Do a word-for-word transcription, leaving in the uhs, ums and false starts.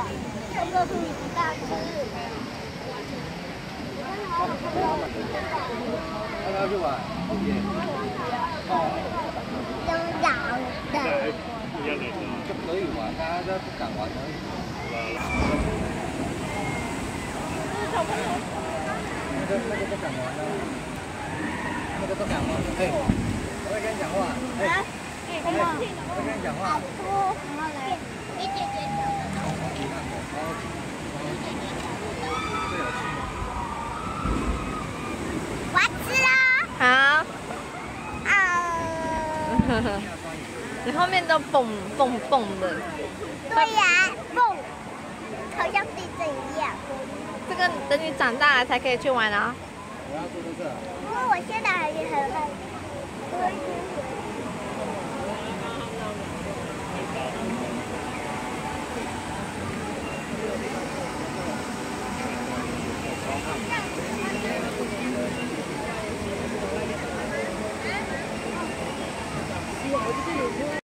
这个不大吃。 要不要去玩？ 用咬的。 就可以玩，大家都不敢玩而已。那个那个不敢玩了，那个不敢玩。哎，我会跟你讲话。哎，哎，我会跟你讲话。 然后来，你姐姐讲的。我吃了。 好。 啊。 你后面都蹦蹦蹦的。 对呀，蹦，好像地震一样。 这个等你长大了才可以去玩啊。 我要坐这个。 因为我现在还很很。